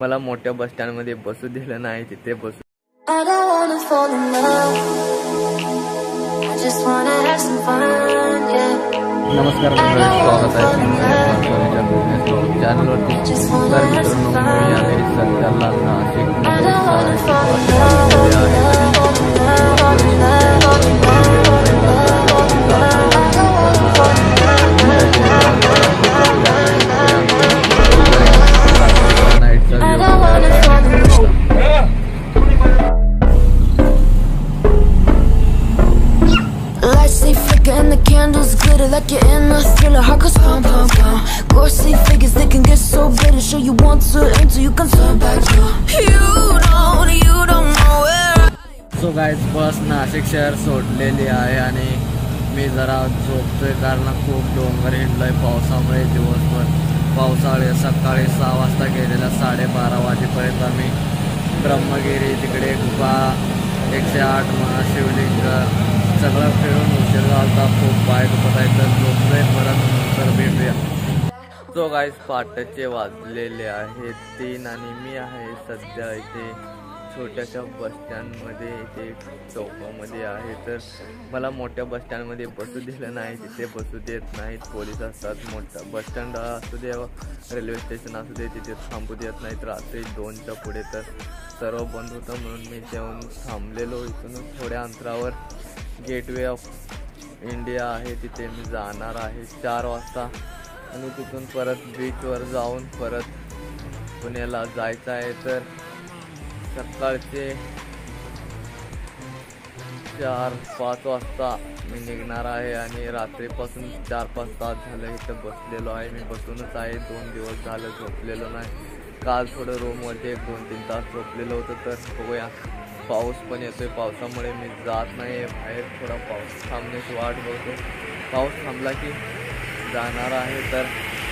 मला मोठ्या bus stand मध्ये बसू दिलं नाही, तिथे बसू. नमस्कार स्वागत आहे चॅनलवरती. तर मित्रांनो, मी आहे सध्याला and the candles glitter like you're in a thriller. Heart goes pound, pound, pound. Ghostly figures, they can get so bitter. Show you want to enter, you can turn back. You don't know where. So guys, बस नाशिक शहर सोडलेली आहे आणि मी जरा झोपतोय कारण खूप डोंगर हिंडलोय पावसामुळे. दिवसभर पावसाळे सकाळी 6 वाजता गेलेला 12:30 वाजेपर्यंत आम्ही ब्रह्मगिरी तिकडे गुफा 108 महाशिवलिंग सगळं फिरून उशीर झाला. खूप पाय दुखत आहे तर झोपतोय, परत नंतर भेटूया. सो गाइस, पहाटेचे वाजलेले आहेत 3 आणि मी आहे सध्या इथे छोट्याशा बस स्टँडमध्ये, इथे चौकामध्ये आहे. तर मला मोठ्या बस स्टँडमध्ये बसू दिलं नाही, तिथे बसू देत नाहीत. पोलीस असतात. मोठा बस स्टँड असू दे, रेल्वे स्टेशन असू दे, तिथे थांबू देत नाहीत. रात्री 2च्या पुढे तर सर्व बंद होतं म्हणून मी जेवण थांबलेलो. इथून थोड्या अंतरावर गेटवे ऑफ इंडिया आहे, तिथे मी जाणार आहे 4 वाजता आणि तिथून परत बीचवर जाऊन परत पुण्याला जायचं आहे. तर सकाळचे 4-5 वाजता मी निघणार आहे आणि रात्रीपासून 4-5 तास झालं इथं बसलेलो आहे. मी बसूनच आहे, 2 दिवस झालं झोपलेलो नाही. काल थोडं रूममध्ये 1-2-3 तास झोपलेलं होतं. तर बघूया, पाऊस पण येतोय. पावसामुळे मी जात नाही आहे बाहेर. थोडा पाऊस थांबण्याची वाट बघतो. पाऊस थांबला की जाणार आहे. तर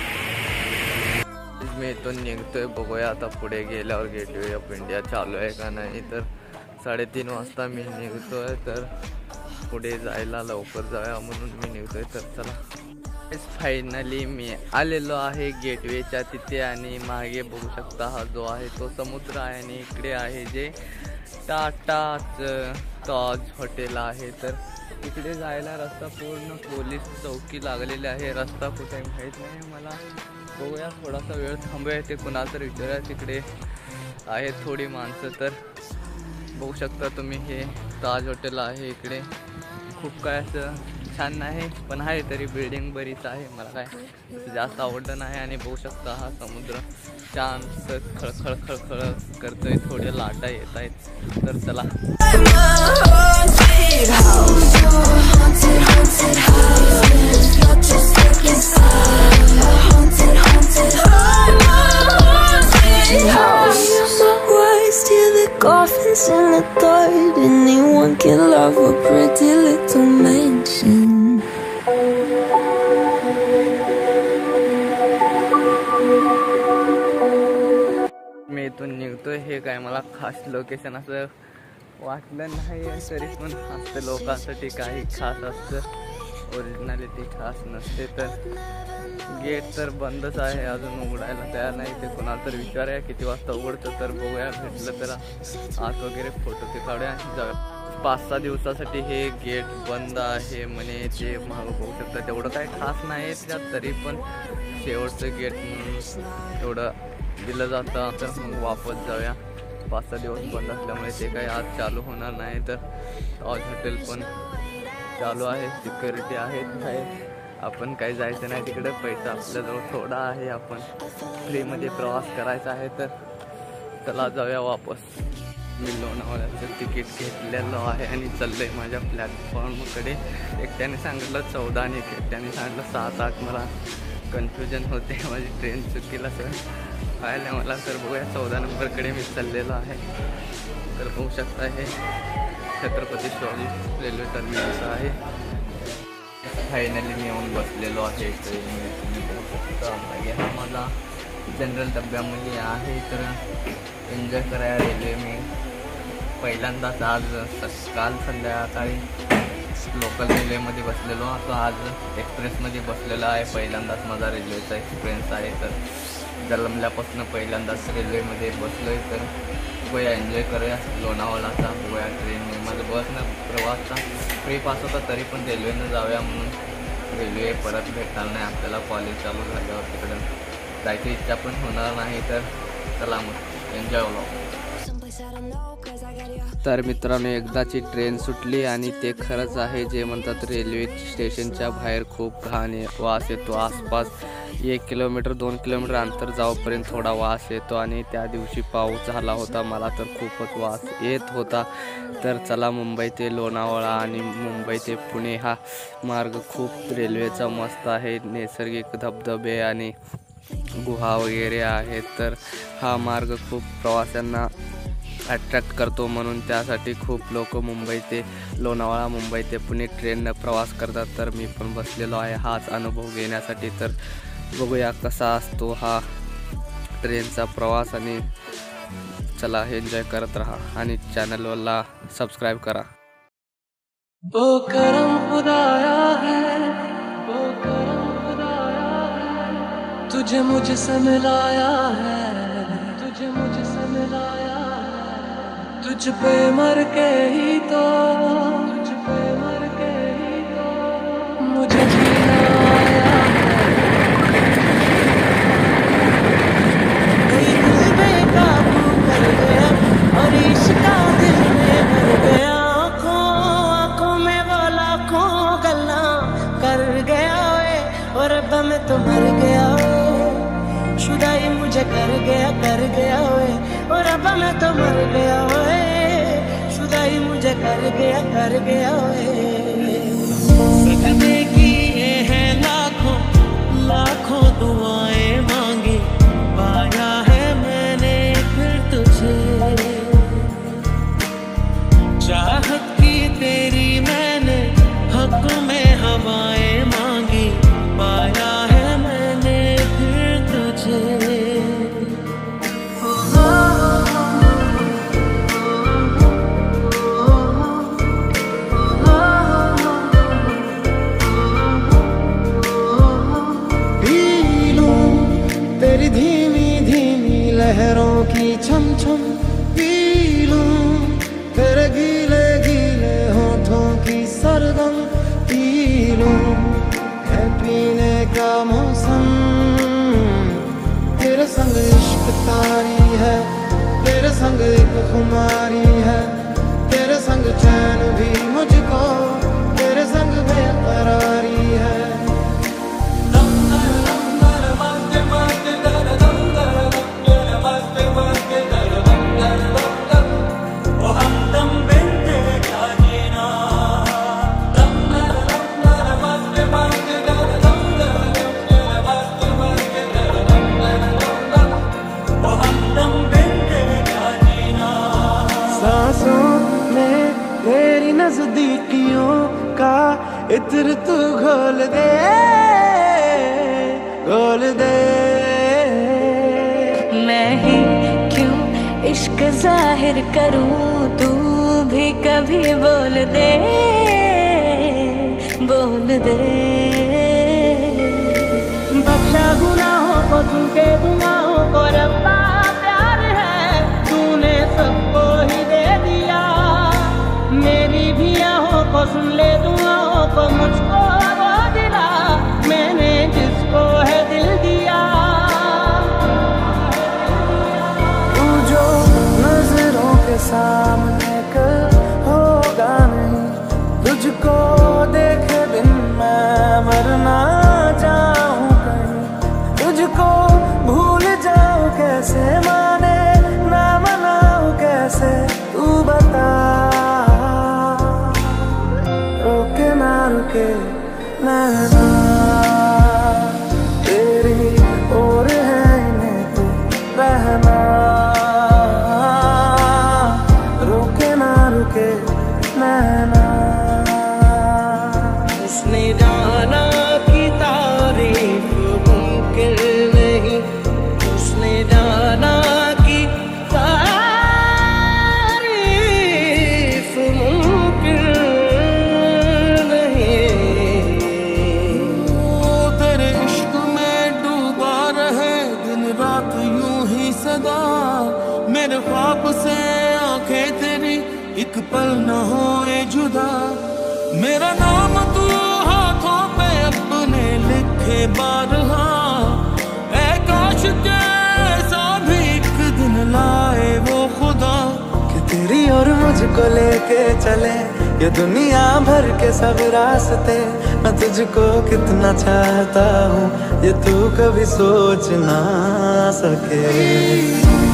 मी इथून निघतोय. बघूया आता पुढे गेल्यावर गेटवे ऑफ इंडिया चालू आहे का नाही. तर 3:30 वाजता मी निघतोय. तर पुढे जायला लवकर जाऊया म्हणून मी निघतोय. तर चला, फायनली मी आलेलो आहे गेटवेच्या तिथे आणि मागे बघू शकता हा जो आहे तो समुद्र आहे आणि इकडे आहे जे टाटाच ताज हॉटेल आहे. तर इकडे जायला रस्ता पूर्ण पोलीस चौकी लागलेली आहे. रस्ता कुठे माहीत नाही मला. बघूया, थोडासा वेळ थांबूया. ते कुणाला तर विचारूया. तिकडे आहेत थोडी माणसं. तर बघू शकता तुम्ही, हे ताज हॉटेल आहे. इकडे खूप काय असं छान नाही, पण आहे तरी बिल्डिंग बरीच आहे. मला काय जास्त आवडलं नाही. आणि बघू शकता हा समुद्र शांत खळखळ खळखळ करतोय. थोडे लाटा येत आहेत. तर चला, coffins in the dirt. Anyone can love a pretty little mansion. मी इथून निघतोय. हे काय मला खास लोकेशन असं वाटलं नाही, तरी पण असतं लोकांसाठी काही खास असतं. ओरिजिनॅलिटी खास नसते. तर गेट तर बंदच आहे, अजून उघडायला तयार नाही. ते कोणाला तर विचारूया किती वाजता उघडतं. तर बघूया, भेटलं तर आत वगैरे फोटो ते काढूया आणि जाऊया. 5-6 दिवसासाठी हे गेट बंद आहे म्हणे. ते मागं बघू शकता, तेवढं काही खास नाही त्यात, तरी पण शेवटचं गेट म्हणून एवढं दिलं जातं. तर मग वापस जाऊया. 5-6 दिवस बंद असल्यामुळे ते काही आज चालू होणार नाही. तर ताज हॉटेल पण चालू आहे, सिक्युरिटी आहेत बाहेर. आपण काही जायचं नाही तिकडे, पैसा आपल्याजवळ थोडा आहे, आपण फ्रीमध्ये प्रवास करायचा आहे. तर चला जाऊया वापस. मी लोणावळ्याचं तिकीट घेतलेलं आहे आणि चाललंय माझ्या प्लॅटफॉर्मकडे. एकट्याने सांगितलं 14 आणि एकट्याने सांगितलं 7-8. मला कन्फ्युजन होते, माझी ट्रेन चुकीला सर पाहिलं मला. तर बघूया, 14 नंबरकडे मी चाललेलो आहे. तर बघू शकता, हे छत्रपती शिवाजी रेल्वे टर्मिनस आहे. फायनली मी येऊन बसलेलो आहे ट्रेन. हा मला जनरल डब्यामध्ये आहे. तर एन्जॉय करायला रेल्वे मी पहिल्यांदाच आज काल संध्याकाळी लोकल रेल्वेमध्ये बसलेलो. आता आज एक्सप्रेसमध्ये बसलेलो आहे. पहिल्यांदाच माझा रेल्वेचा एक्सपिरियन्स आहे. तर जन्मल्यापासून पहिल्यांदाच रेल्वेमध्ये बसलोय, तर बघूया एन्जॉय करूया लोणावळाचा बघूया ट्रेनने. माझं बसनं प्रवासचा फ्री पास होता, तरी पण रेल्वेनं जाऊया म्हणून. रेल्वे परत भेटणार नाही आपल्याला कॉलेज चालू झाल्यावर, तिकडं जायची इच्छा पण होणार नाही. तर चला मग एन्जॉय व्लॉग. तर मित्रांनो, एकदाची ट्रेन सुटली आणि ते खरंच आहे जे म्हणतात, रेल्वे स्टेशनच्या बाहेर खूप घाण वास येतो. आसपास 1 किलोमीटर 2 किलोमीटर अंतर जाऊपर्यंत थोडा वास येतो आणि त्या दिवशी पाऊस झाला होता, मला तर खूपच वास येत होता. तर चला, मुंबई ते लोणावळा आणि मुंबई ते पुणे हा मार्ग खूप रेल्वेचा मस्त आहे. नैसर्गिक धबधबे आणि गुहा वगैरे आहेत, तर हा मार्ग खूप प्रवाशांना अट्रॅक्ट करतो, म्हणून त्यासाठी खूप लोक मुंबई ते लोणावळा मुंबई ते पुणे ट्रेननं प्रवास करतात. तर मी पण बसलेलो आहे हाच अनुभव घेण्यासाठी. तर बघूया कसा असतो हा ट्रेनचा प्रवास आणि चला एन्जॉय करत राहा आणि चॅनलला सबस्क्राईब करा. ओ करम खुदाया है, ओ करम खुदाया है, तुझे मुझसे मिलाया है, तुझे मुझसे मिलाया है, तुझ पे मर के ही तो, तुझ पे मर के ही तो मुझे जीना आया है। दिल बेकाबू कर गया और इश्का दिल में भर गया, और अब मैं तो मर गया, शुदाई मुझे कर गया ओए, और अब मैं तो मर गया ओए, शुदाई मुझे कर गया ओए। सजने की ये है लाखों लाखों दुआएं मांगी, पाया है मैंने फिर तुझे, चाहत की तेरी मैंने हक में हवाएं मांगी, पाया है मैंने फिर तुझे। पी लूं तेरी धीमी धीमी लहरों की छम छम, पी लूं तेरे गीले गीले होठों की सरगम, पी लूं पीने का मौसम, तेरे संग इश्क तारी है, तेरे संग एक खुमारी है, तेरे संग चैन भी मुझको, तेरे संग बेकरारी है। तेरी नजदीकियों का इत्र तू घोल दे, घोल दे। मैं ही क्यों इश्क जाहिर करूं, तू भी कभी बोल दे, बोल दे। बख्शा गुनाहों को तुमके गुनाहों को रब्बा प्यार है, तूने सबको ही दे दिया, मेरी भी आहों को सुन ले, दुआओं को मुझको वो दिला, मैंने जिसको है दिल दिया। तू जो नजरों के सामने कल होगा नहीं, तुझको देखे बिन मैं मरना जाऊं कहीं, तुझको भूल जाऊं कैसे, माने ना मनाऊं कैसे, तू बता। के नैना तेरी ओर है, इन्हें तू रहना, रुके ना रुके नैना। उसने जाना की तारीफ मुमकिन नहीं, उसने जाना की तारीफ मेरे ख्वाब से आंखें तेरी एक पल न होए जुदा। मेरा नाम तू हाथों पे अपने लिखे बारहा, ऐ काश के ऐसा भी एक दिन लाए वो खुदा कि तेरी और मुझको लेके चले ये दुनिया भर के सब रास्ते। मैं तुझको कितना चाहता हूँ ये तू कभी सोच ना सके।